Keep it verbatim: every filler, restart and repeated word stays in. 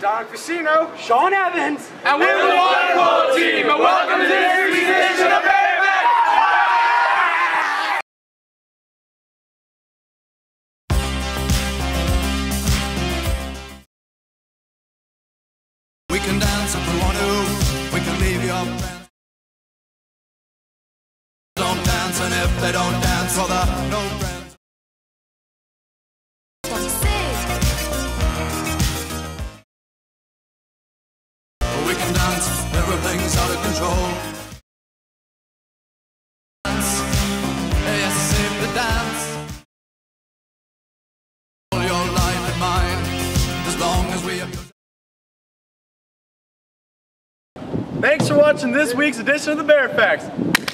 Don Casino, Sean Evans, and we're the Water Polo team, and welcome to this week's edition of Bear Back! We can dance if we want to, we can leave your friends. Don't dance, and if they don't dance, well, they're no friends. We can dance, everything's out of control. Dance, yes, save the dance. All your life and mine, as long as we have. thanks for watching this week's edition of the Bear Facts.